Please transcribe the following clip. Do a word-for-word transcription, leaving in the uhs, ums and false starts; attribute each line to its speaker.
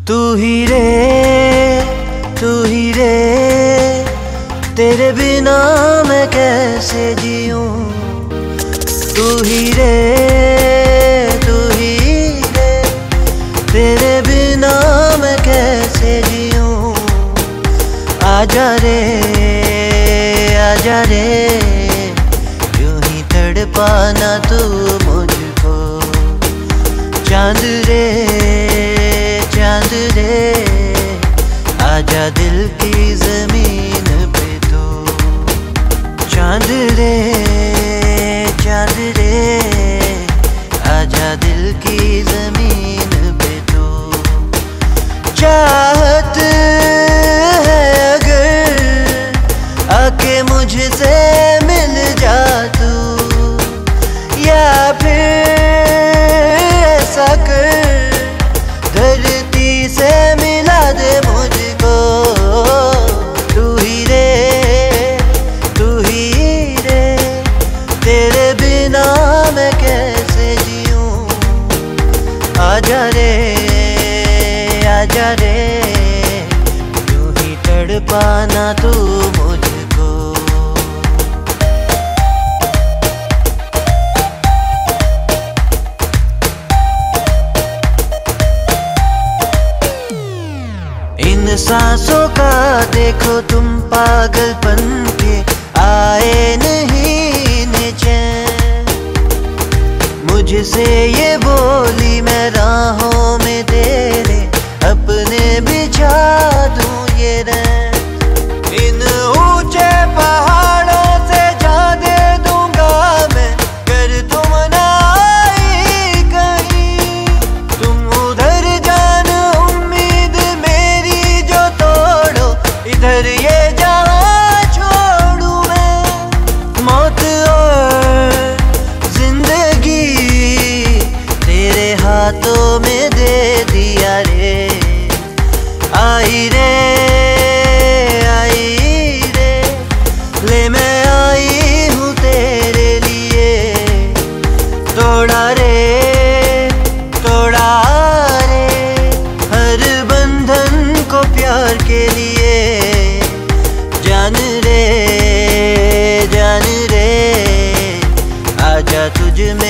Speaker 1: तू ही रे तू ही रे, तेरे बिना मैं कैसे जीऊं। तू ही रे तू ही रे, तेरे बिना मैं कैसे जीऊं। आजा रे आजा रे, यूं ही तड़पाना तू मुझको। चांद रे चांद रे, आजा दिल की जमीन पे तो। चांद रे चांद रे, आजा दिल की जमीन पे तो। चाहत है अगर आके मुझसे मिल जा तू, या फिर ऐसा कर धरती से मिला दे मुझको। तू ही रे तू ही रे, तेरे बिना मैं कैसे जीऊं। आजा रे आजा रे, यूं ही तड़पाना तू मुझको। इन सांसों का देखो तुम पागलपन के, आए नहीं चैन। मुझसे ये बोली मैं राहों में तेरे, अपने बिछा दूं ये रैन। इन ऊंचे पहाड़ों से जा दे दूंगा मैं, कर तुम ना आई कहीं। तुम उधर जान उम्मीद मेरी जो तोड़ो, इधर ये जहां छोड़ू मैं। मौत और जिंदगी तेरे हाथों में दे दिया रे। आई रे आई रे, ले मैं आई हूँ तेरे लिए। तोड़ा रे तोड़ा रे, हर बंधन को प्यार के लिए। जान रे जान रे, आजा तुझ में